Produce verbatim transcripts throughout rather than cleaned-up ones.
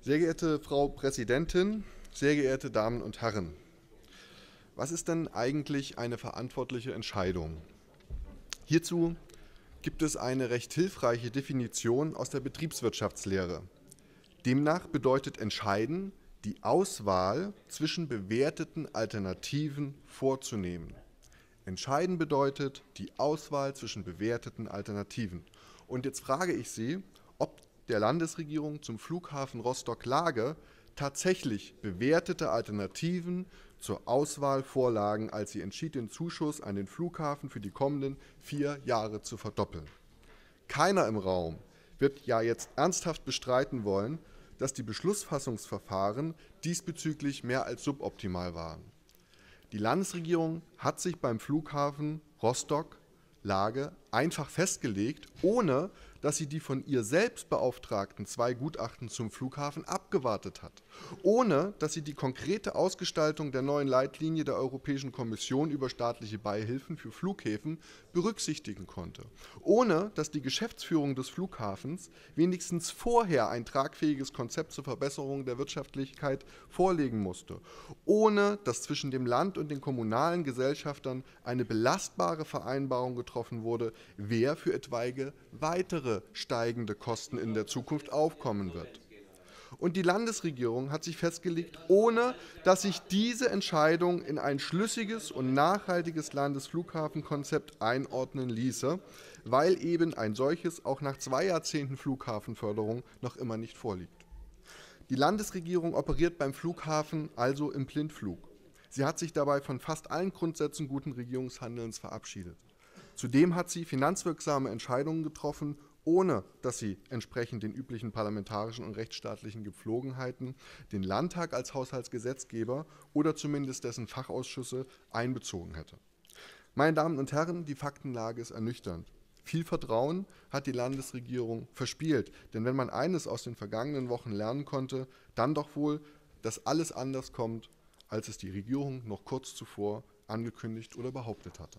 Sehr geehrte Frau Präsidentin, sehr geehrte Damen und Herren, was ist denn eigentlich eine verantwortliche Entscheidung? Hierzu gibt es eine recht hilfreiche Definition aus der Betriebswirtschaftslehre. Demnach bedeutet entscheiden, die Auswahl zwischen bewerteten Alternativen vorzunehmen. Entscheiden bedeutet die Auswahl zwischen bewerteten Alternativen. Und jetzt frage ich Sie, ob der Landesregierung zum Flughafen Rostock-Lage tatsächlich bewertete Alternativen zur Auswahl vorlagen, als sie entschied, den Zuschuss an den Flughafen für die kommenden vier Jahre zu verdoppeln. Keiner im Raum wird ja jetzt ernsthaft bestreiten wollen, dass die Beschlussfassungsverfahren diesbezüglich mehr als suboptimal waren. Die Landesregierung hat sich beim Flughafen Rostock-Lage einfach festgelegt, ohne dass sie die von ihr selbst beauftragten zwei Gutachten zum Flughafen abgewartet hat, ohne dass sie die konkrete Ausgestaltung der neuen Leitlinie der Europäischen Kommission über staatliche Beihilfen für Flughäfen berücksichtigen konnte, ohne dass die Geschäftsführung des Flughafens wenigstens vorher ein tragfähiges Konzept zur Verbesserung der Wirtschaftlichkeit vorlegen musste, ohne dass zwischen dem Land und den kommunalen Gesellschaftern eine belastbare Vereinbarung getroffen wurde, wer für etwaige weitere steigende Kosten in der Zukunft aufkommen wird. Und die Landesregierung hat sich festgelegt, ohne dass sich diese Entscheidung in ein schlüssiges und nachhaltiges Landesflughafenkonzept einordnen ließe, weil eben ein solches auch nach zwei Jahrzehnten Flughafenförderung noch immer nicht vorliegt. Die Landesregierung operiert beim Flughafen also im Blindflug. Sie hat sich dabei von fast allen Grundsätzen guten Regierungshandelns verabschiedet. Zudem hat sie finanzwirksame Entscheidungen getroffen, ohne dass sie entsprechend den üblichen parlamentarischen und rechtsstaatlichen Gepflogenheiten den Landtag als Haushaltsgesetzgeber oder zumindest dessen Fachausschüsse einbezogen hätte. Meine Damen und Herren, die Faktenlage ist ernüchternd. Viel Vertrauen hat die Landesregierung verspielt, denn wenn man eines aus den vergangenen Wochen lernen konnte, dann doch wohl, dass alles anders kommt, als es die Regierung noch kurz zuvor angekündigt oder behauptet hatte.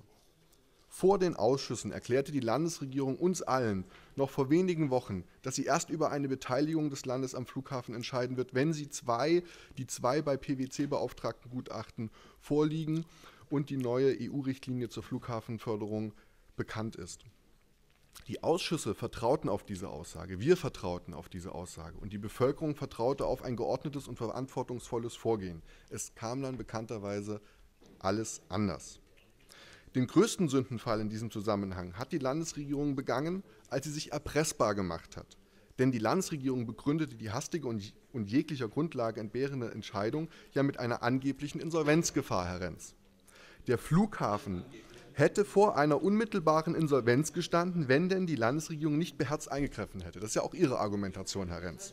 Vor den Ausschüssen erklärte die Landesregierung uns allen noch vor wenigen Wochen, dass sie erst über eine Beteiligung des Landes am Flughafen entscheiden wird, wenn sie zwei, die zwei bei P W C beauftragten Gutachten vorliegen und die neue E U-Richtlinie zur Flughafenförderung bekannt ist. Die Ausschüsse vertrauten auf diese Aussage, wir vertrauten auf diese Aussage und die Bevölkerung vertraute auf ein geordnetes und verantwortungsvolles Vorgehen. Es kam dann bekannterweise alles anders. Den größten Sündenfall in diesem Zusammenhang hat die Landesregierung begangen, als sie sich erpressbar gemacht hat. Denn die Landesregierung begründete die hastige und, und jeglicher Grundlage entbehrende Entscheidung ja mit einer angeblichen Insolvenzgefahr, Herr Renz. Der Flughafen hätte vor einer unmittelbaren Insolvenz gestanden, wenn denn die Landesregierung nicht beherzt eingegriffen hätte. Das ist ja auch Ihre Argumentation, Herr Renz.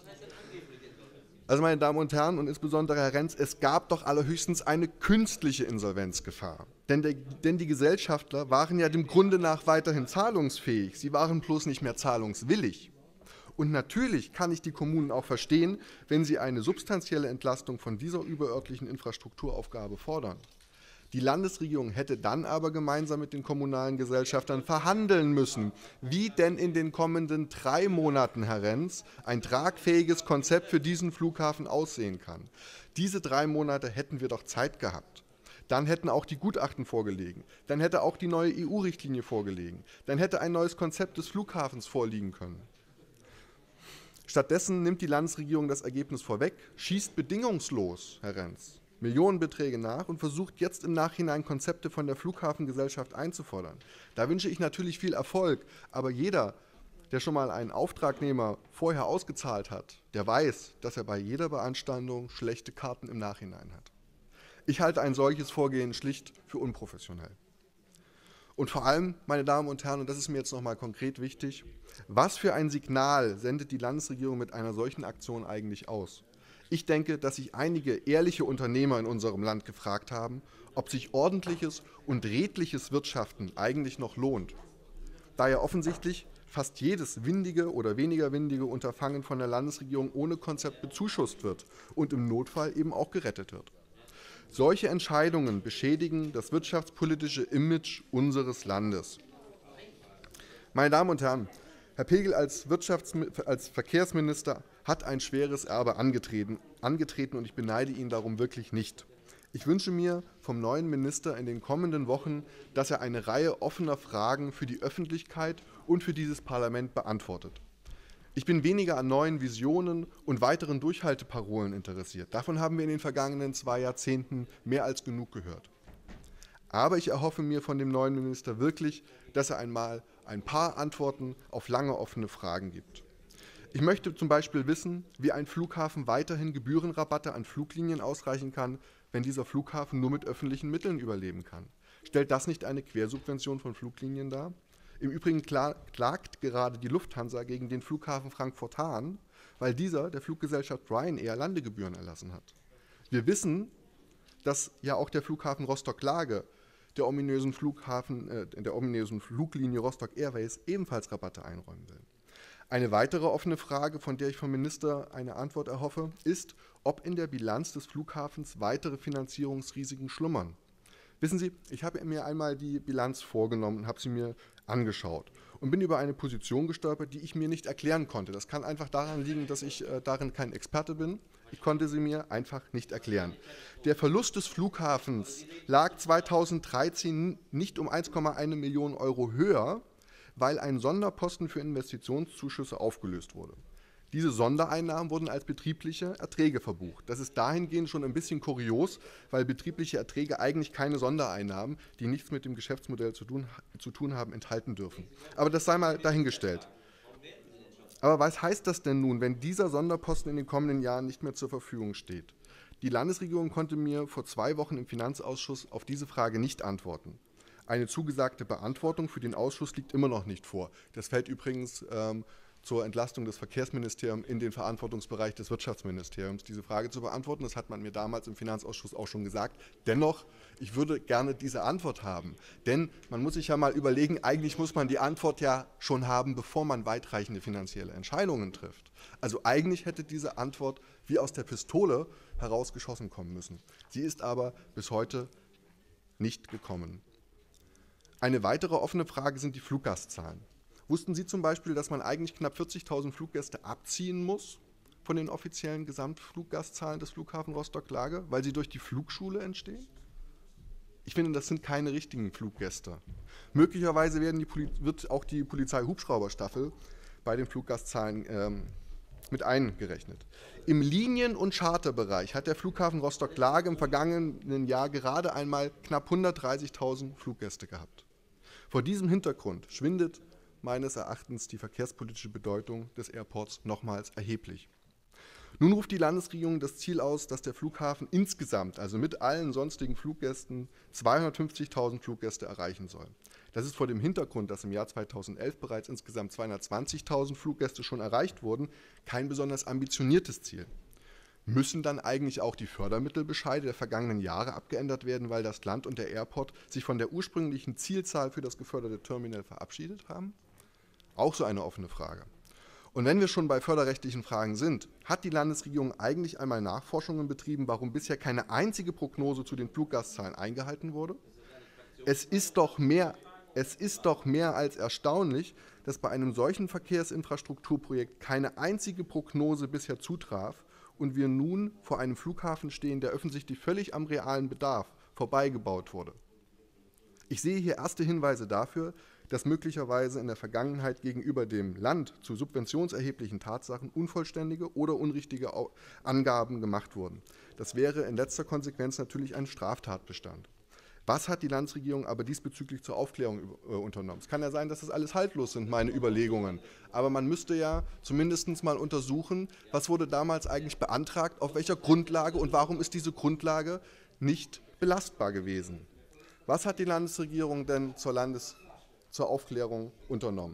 Also, meine Damen und Herren, und insbesondere Herr Renz, es gab doch allerhöchstens eine künstliche Insolvenzgefahr. Denn, der, denn die Gesellschaftler waren ja dem Grunde nach weiterhin zahlungsfähig. Sie waren bloß nicht mehr zahlungswillig. Und natürlich kann ich die Kommunen auch verstehen, wenn sie eine substanzielle Entlastung von dieser überörtlichen Infrastrukturaufgabe fordern. Die Landesregierung hätte dann aber gemeinsam mit den kommunalen Gesellschaftern verhandeln müssen, wie denn in den kommenden drei Monaten, Herr Renz, ein tragfähiges Konzept für diesen Flughafen aussehen kann. Diese drei Monate hätten wir doch Zeit gehabt. Dann hätten auch die Gutachten vorgelegen. Dann hätte auch die neue E U-Richtlinie vorgelegen. Dann hätte ein neues Konzept des Flughafens vorliegen können. Stattdessen nimmt die Landesregierung das Ergebnis vorweg, schießt bedingungslos, Herr Renz, Millionenbeträge nach und versucht jetzt im Nachhinein Konzepte von der Flughafengesellschaft einzufordern. Da wünsche ich natürlich viel Erfolg, aber jeder, der schon mal einen Auftragnehmer vorher ausgezahlt hat, der weiß, dass er bei jeder Beanstandung schlechte Karten im Nachhinein hat. Ich halte ein solches Vorgehen schlicht für unprofessionell. Und vor allem, meine Damen und Herren, und das ist mir jetzt nochmal konkret wichtig, was für ein Signal sendet die Landesregierung mit einer solchen Aktion eigentlich aus? Ich denke, dass sich einige ehrliche Unternehmer in unserem Land gefragt haben, ob sich ordentliches und redliches Wirtschaften eigentlich noch lohnt. Da ja offensichtlich fast jedes windige oder weniger windige Unterfangen von der Landesregierung ohne Konzept bezuschusst wird und im Notfall eben auch gerettet wird. Solche Entscheidungen beschädigen das wirtschaftspolitische Image unseres Landes. Meine Damen und Herren, Herr Pegel als, Wirtschafts- als Verkehrsminister hat ein schweres Erbe angetreten, angetreten und ich beneide ihn darum wirklich nicht. Ich wünsche mir vom neuen Minister in den kommenden Wochen, dass er eine Reihe offener Fragen für die Öffentlichkeit und für dieses Parlament beantwortet. Ich bin weniger an neuen Visionen und weiteren Durchhalteparolen interessiert. Davon haben wir in den vergangenen zwei Jahrzehnten mehr als genug gehört. Aber ich erhoffe mir von dem neuen Minister wirklich, dass er einmal ein paar Antworten auf lange offene Fragen gibt. Ich möchte zum Beispiel wissen, wie ein Flughafen weiterhin Gebührenrabatte an Fluglinien ausreichen kann, wenn dieser Flughafen nur mit öffentlichen Mitteln überleben kann. Stellt das nicht eine Quersubvention von Fluglinien dar? Im Übrigen klagt gerade die Lufthansa gegen den Flughafen Frankfurt-Hahn, weil dieser der Fluggesellschaft Ryanair Landegebühren erlassen hat. Wir wissen, dass ja auch der Flughafen Rostock-Lage der ominösen, Flughafen, äh, der ominösen Fluglinie Rostock Airways ebenfalls Rabatte einräumen will. Eine weitere offene Frage, von der ich vom Minister eine Antwort erhoffe, ist, ob in der Bilanz des Flughafens weitere Finanzierungsrisiken schlummern. Wissen Sie, ich habe mir einmal die Bilanz vorgenommen und habe sie mir angeschaut und bin über eine Position gestolpert, die ich mir nicht erklären konnte. Das kann einfach daran liegen, dass ich äh, darin kein Experte bin. Ich konnte sie mir einfach nicht erklären. Der Verlust des Flughafens lag zweitausenddreizehn nicht um eins Komma eins Million Euro höher, weil ein Sonderposten für Investitionszuschüsse aufgelöst wurde. Diese Sondereinnahmen wurden als betriebliche Erträge verbucht. Das ist dahingehend schon ein bisschen kurios, weil betriebliche Erträge eigentlich keine Sondereinnahmen, die nichts mit dem Geschäftsmodell zu tun, zu tun haben, enthalten dürfen. Aber das sei mal dahingestellt. Aber was heißt das denn nun, wenn dieser Sonderposten in den kommenden Jahren nicht mehr zur Verfügung steht? Die Landesregierung konnte mir vor zwei Wochen im Finanzausschuss auf diese Frage nicht antworten. Eine zugesagte Beantwortung für den Ausschuss liegt immer noch nicht vor. Das fällt übrigens ähm, zur Entlastung des Verkehrsministeriums in den Verantwortungsbereich des Wirtschaftsministeriums, diese Frage zu beantworten. Das hat man mir damals im Finanzausschuss auch schon gesagt. Dennoch, ich würde gerne diese Antwort haben. Denn man muss sich ja mal überlegen, eigentlich muss man die Antwort ja schon haben, bevor man weitreichende finanzielle Entscheidungen trifft. Also eigentlich hätte diese Antwort wie aus der Pistole herausgeschossen kommen müssen. Sie ist aber bis heute nicht gekommen. Eine weitere offene Frage sind die Fluggastzahlen. Wussten Sie zum Beispiel, dass man eigentlich knapp vierzigtausend Fluggäste abziehen muss von den offiziellen Gesamtfluggastzahlen des Flughafen Rostock-Lage, weil sie durch die Flugschule entstehen? Ich finde, das sind keine richtigen Fluggäste. Möglicherweise werden die Poli- wird auch die Polizei-Hubschrauberstaffel bei den Fluggastzahlen ähm, mit eingerechnet. Im Linien- und Charterbereich hat der Flughafen Rostock-Lage im vergangenen Jahr gerade einmal knapp hundertdreißigtausend Fluggäste gehabt. Vor diesem Hintergrund schwindet meines Erachtens die verkehrspolitische Bedeutung des Airports nochmals erheblich. Nun ruft die Landesregierung das Ziel aus, dass der Flughafen insgesamt, also mit allen sonstigen Fluggästen, zweihundertfünfzigtausend Fluggäste erreichen soll. Das ist vor dem Hintergrund, dass im Jahr zweitausendelf bereits insgesamt zweihundertzwanzigtausend Fluggäste schon erreicht wurden, kein besonders ambitioniertes Ziel. Müssen dann eigentlich auch die Fördermittelbescheide der vergangenen Jahre abgeändert werden, weil das Land und der Airport sich von der ursprünglichen Zielzahl für das geförderte Terminal verabschiedet haben? Auch so eine offene Frage. Und wenn wir schon bei förderrechtlichen Fragen sind, hat die Landesregierung eigentlich einmal Nachforschungen betrieben, warum bisher keine einzige Prognose zu den Fluggastzahlen eingehalten wurde? Es ist doch mehr, es ist doch mehr als erstaunlich, dass bei einem solchen Verkehrsinfrastrukturprojekt keine einzige Prognose bisher zutraf und wir nun vor einem Flughafen stehen, der offensichtlich völlig am realen Bedarf vorbeigebaut wurde. Ich sehe hier erste Hinweise dafür, dass möglicherweise in der Vergangenheit gegenüber dem Land zu subventionserheblichen Tatsachen unvollständige oder unrichtige Angaben gemacht wurden. Das wäre in letzter Konsequenz natürlich ein Straftatbestand. Was hat die Landesregierung aber diesbezüglich zur Aufklärung äh, unternommen? Es kann ja sein, dass das alles haltlos sind, meine Überlegungen. Aber man müsste ja zumindest mal untersuchen, was wurde damals eigentlich beantragt, auf welcher Grundlage und warum ist diese Grundlage nicht belastbar gewesen. Was hat die Landesregierung denn zur, Landes- zur Aufklärung unternommen?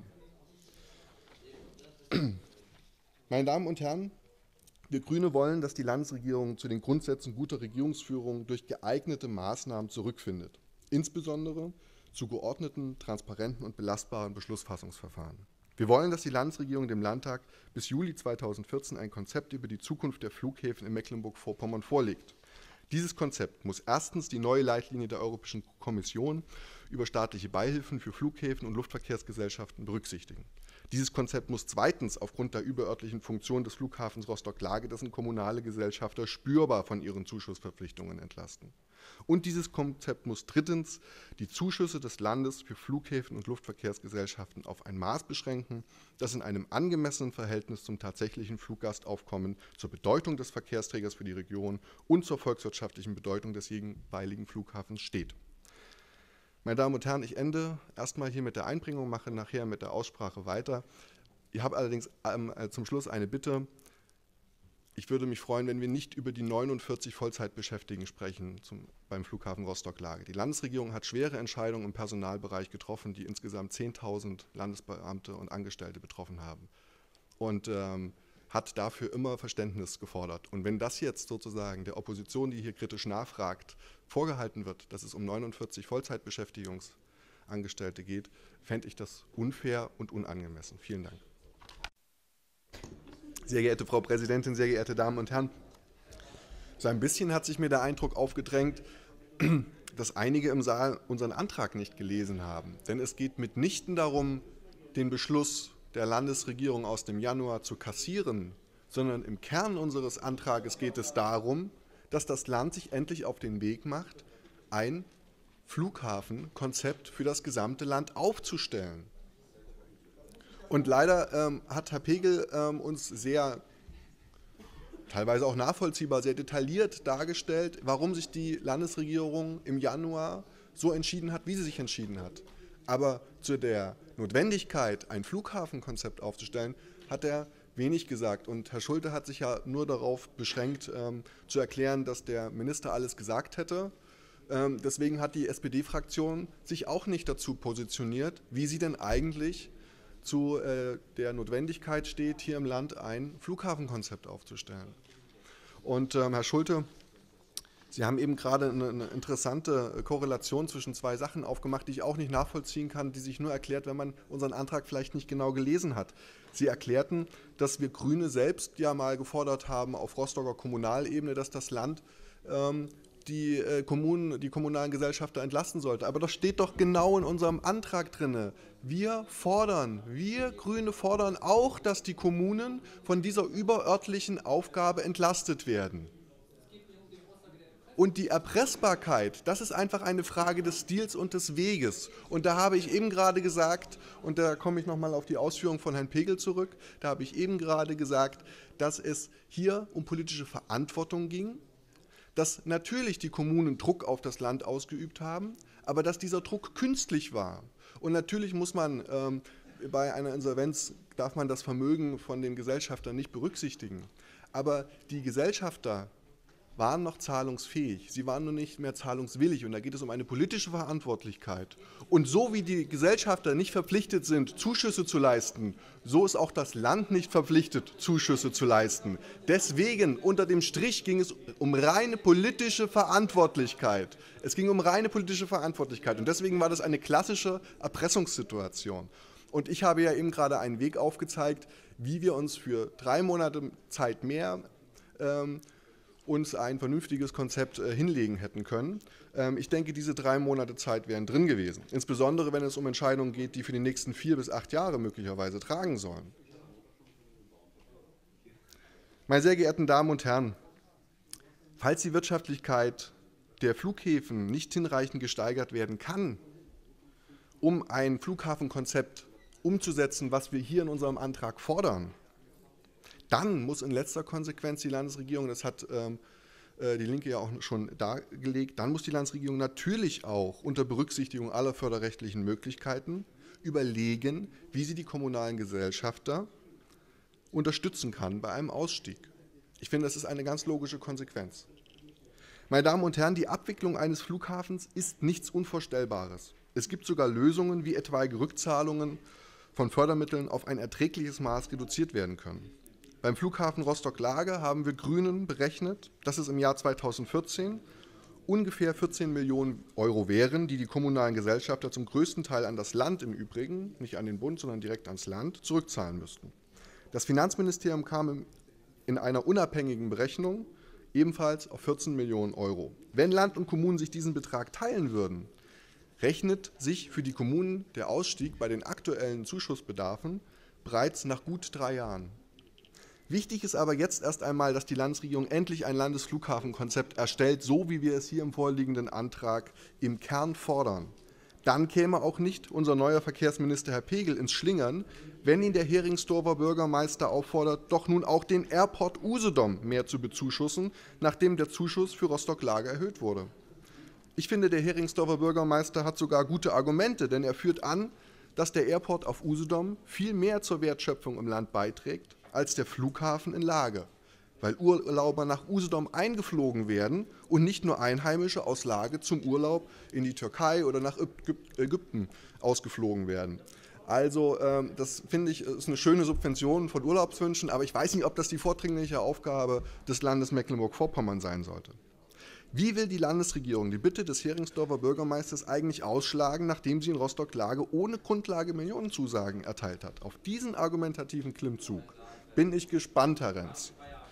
Meine Damen und Herren, wir Grüne wollen, dass die Landesregierung zu den Grundsätzen guter Regierungsführung durch geeignete Maßnahmen zurückfindet, insbesondere zu geordneten, transparenten und belastbaren Beschlussfassungsverfahren. Wir wollen, dass die Landesregierung dem Landtag bis Juli zweitausendvierzehn ein Konzept über die Zukunft der Flughäfen in Mecklenburg-Vorpommern vorlegt. Dieses Konzept muss erstens die neue Leitlinie der Europäischen Kommission über staatliche Beihilfen für Flughäfen und Luftverkehrsgesellschaften berücksichtigen. Dieses Konzept muss zweitens aufgrund der überörtlichen Funktion des Flughafens Rostock-Lage dessen kommunale Gesellschafter spürbar von ihren Zuschussverpflichtungen entlasten. Und dieses Konzept muss drittens die Zuschüsse des Landes für Flughäfen und Luftverkehrsgesellschaften auf ein Maß beschränken, das in einem angemessenen Verhältnis zum tatsächlichen Fluggastaufkommen, zur Bedeutung des Verkehrsträgers für die Region und zur volkswirtschaftlichen Bedeutung des jeweiligen Flughafens steht. Meine Damen und Herren, ich ende erstmal hier mit der Einbringung, mache nachher mit der Aussprache weiter. Ich habe allerdings ähm, zum Schluss eine Bitte. Ich würde mich freuen, wenn wir nicht über die neunundvierzig Vollzeitbeschäftigten sprechen zum, beim Flughafen Rostock-Lage. Die Landesregierung hat schwere Entscheidungen im Personalbereich getroffen, die insgesamt zehntausend Landesbeamte und Angestellte betroffen haben. Und ähm, hat dafür immer Verständnis gefordert. Und wenn das jetzt sozusagen der Opposition, die hier kritisch nachfragt, vorgehalten wird, dass es um neunundvierzig Vollzeitbeschäftigungsangestellte geht, fände ich das unfair und unangemessen. Vielen Dank. Sehr geehrte Frau Präsidentin, sehr geehrte Damen und Herren, so ein bisschen hat sich mir der Eindruck aufgedrängt, dass einige im Saal unseren Antrag nicht gelesen haben. Denn es geht mitnichten darum, den Beschluss der Landesregierung aus dem Januar zu kassieren, sondern im Kern unseres Antrages geht es darum, dass das Land sich endlich auf den Weg macht, ein Flughafenkonzept für das gesamte Land aufzustellen. Und leider ähm, hat Herr Pegel ähm, uns sehr, teilweise auch nachvollziehbar, sehr detailliert dargestellt, warum sich die Landesregierung im Januar so entschieden hat, wie sie sich entschieden hat. Aber zu der Notwendigkeit, ein Flughafenkonzept aufzustellen, hat er wenig gesagt. Und Herr Schulte hat sich ja nur darauf beschränkt, ähm, zu erklären, dass der Minister alles gesagt hätte. Ähm, deswegen hat die S P D-Fraktion sich auch nicht dazu positioniert, wie sie denn eigentlich zu äh, der Notwendigkeit steht, hier im Land ein Flughafenkonzept aufzustellen. Und ähm, Herr Schulte, Sie haben eben gerade eine, eine interessante Korrelation zwischen zwei Sachen aufgemacht, die ich auch nicht nachvollziehen kann, die sich nur erklärt, wenn man unseren Antrag vielleicht nicht genau gelesen hat. Sie erklärten, dass wir Grüne selbst ja mal gefordert haben auf Rostocker Kommunalebene, dass das Land ähm, die, äh, Kommunen, die kommunalen Gesellschafter entlasten sollte. Aber das steht doch genau in unserem Antrag drin. Wir fordern, wir Grüne fordern auch, dass die Kommunen von dieser überörtlichen Aufgabe entlastet werden. Und die Erpressbarkeit, das ist einfach eine Frage des Stils und des Weges. Und da habe ich eben gerade gesagt, und da komme ich nochmal auf die Ausführung von Herrn Pegel zurück, da habe ich eben gerade gesagt, dass es hier um politische Verantwortung ging, dass natürlich die Kommunen Druck auf das Land ausgeübt haben, aber dass dieser Druck künstlich war. Und natürlich muss man ähm, bei einer Insolvenz, darf man das Vermögen von den Gesellschaftern nicht berücksichtigen. Aber die Gesellschafter waren noch zahlungsfähig, sie waren nur nicht mehr zahlungswillig und da geht es um eine politische Verantwortlichkeit. Und so wie die Gesellschafter nicht verpflichtet sind, Zuschüsse zu leisten, so ist auch das Land nicht verpflichtet, Zuschüsse zu leisten. Deswegen, unter dem Strich, ging es um reine politische Verantwortlichkeit. Es ging um reine politische Verantwortlichkeit und deswegen war das eine klassische Erpressungssituation. Und ich habe ja eben gerade einen Weg aufgezeigt, wie wir uns für drei Monate Zeit mehr ähm, uns ein vernünftiges Konzept äh, hinlegen hätten können. Ähm, ich denke, diese drei Monate Zeit wären drin gewesen. Insbesondere, wenn es um Entscheidungen geht, die für die nächsten vier bis acht Jahre möglicherweise tragen sollen. Meine sehr geehrten Damen und Herren, falls die Wirtschaftlichkeit der Flughäfen nicht hinreichend gesteigert werden kann, um ein Flughafenkonzept umzusetzen, was wir hier in unserem Antrag fordern, dann muss in letzter Konsequenz die Landesregierung, das hat ähm, äh, die Linke ja auch schon dargelegt, dann muss die Landesregierung natürlich auch unter Berücksichtigung aller förderrechtlichen Möglichkeiten überlegen, wie sie die kommunalen Gesellschafter unterstützen kann bei einem Ausstieg. Ich finde, das ist eine ganz logische Konsequenz. Meine Damen und Herren, die Abwicklung eines Flughafens ist nichts Unvorstellbares. Es gibt sogar Lösungen, wie etwaige Rückzahlungen von Fördermitteln auf ein erträgliches Maß reduziert werden können. Beim Flughafen Rostock-Lage haben wir Grünen berechnet, dass es im Jahr zweitausendvierzehn ungefähr vierzehn Millionen Euro wären, die die kommunalen Gesellschafter zum größten Teil an das Land im Übrigen, nicht an den Bund, sondern direkt ans Land, zurückzahlen müssten. Das Finanzministerium kam in einer unabhängigen Berechnung ebenfalls auf vierzehn Millionen Euro. Wenn Land und Kommunen sich diesen Betrag teilen würden, rechnet sich für die Kommunen der Ausstieg bei den aktuellen Zuschussbedarfen bereits nach gut drei Jahren. Wichtig ist aber jetzt erst einmal, dass die Landesregierung endlich ein Landesflughafenkonzept erstellt, so wie wir es hier im vorliegenden Antrag im Kern fordern. Dann käme auch nicht unser neuer Verkehrsminister Herr Pegel ins Schlingern, wenn ihn der Heringsdorfer Bürgermeister auffordert, doch nun auch den Airport Usedom mehr zu bezuschussen, nachdem der Zuschuss für Rostock-Lage erhöht wurde. Ich finde, der Heringsdorfer Bürgermeister hat sogar gute Argumente, denn er führt an, dass der Airport auf Usedom viel mehr zur Wertschöpfung im Land beiträgt als der Flughafen in Lage, weil Urlauber nach Usedom eingeflogen werden und nicht nur Einheimische aus Lage zum Urlaub in die Türkei oder nach Ägypten ausgeflogen werden. Also ähm, das finde ich ist eine schöne Subvention von Urlaubswünschen, aber ich weiß nicht, ob das die vordringliche Aufgabe des Landes Mecklenburg-Vorpommern sein sollte. Wie will die Landesregierung die Bitte des Heringsdorfer Bürgermeisters eigentlich ausschlagen, nachdem sie in Rostock-Lage ohne Grundlage Millionenzusagen erteilt hat? Auf diesen argumentativen Klimmzug bin ich gespannt, Herr Renz.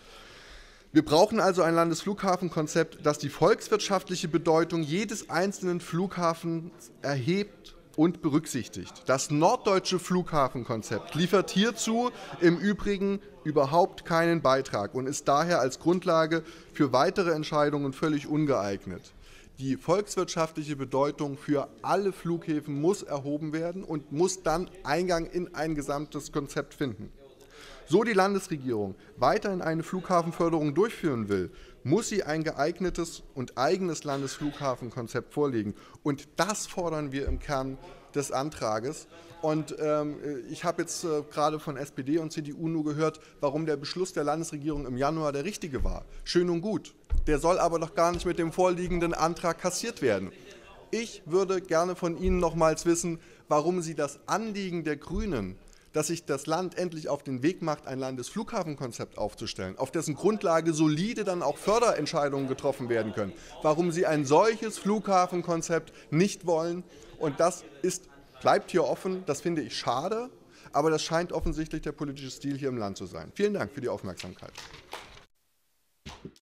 Wir brauchen also ein Landesflughafenkonzept, das die volkswirtschaftliche Bedeutung jedes einzelnen Flughafens erhebt und berücksichtigt. Das norddeutsche Flughafenkonzept liefert hierzu im Übrigen überhaupt keinen Beitrag und ist daher als Grundlage für weitere Entscheidungen völlig ungeeignet. Die volkswirtschaftliche Bedeutung für alle Flughäfen muss erhoben werden und muss dann Eingang in ein gesamtes Konzept finden. So die Landesregierung weiterhin eine Flughafenförderung durchführen will, muss sie ein geeignetes und eigenes Landesflughafenkonzept vorlegen. Und das fordern wir im Kern des Antrages. Und ähm, ich habe jetzt äh, gerade von S P D und C D U nur gehört, warum der Beschluss der Landesregierung im Januar der richtige war. Schön und gut. Der soll aber doch gar nicht mit dem vorliegenden Antrag kassiert werden. Ich würde gerne von Ihnen nochmals wissen, warum Sie das Anliegen der Grünen, dass sich das Land endlich auf den Weg macht, ein Landesflughafenkonzept aufzustellen, auf dessen Grundlage solide dann auch Förderentscheidungen getroffen werden können. Warum Sie ein solches Flughafenkonzept nicht wollen, und das ist, bleibt hier offen, das finde ich schade, aber das scheint offensichtlich der politische Stil hier im Land zu sein. Vielen Dank für die Aufmerksamkeit.